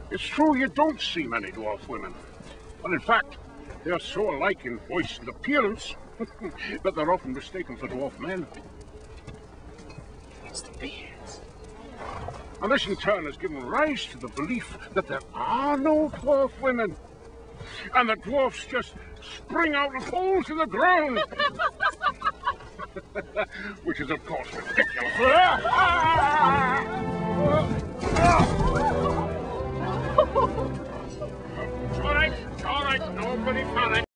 It's true you don't see many dwarf women. But in fact, they're so alike in voice and appearance that they're often mistaken for dwarf men. It's the beards. And this in turn has given rise to the belief that there are no dwarf women. And that dwarfs just spring out of holes in the ground. Which is, of course, ridiculous. All right, nobody panic.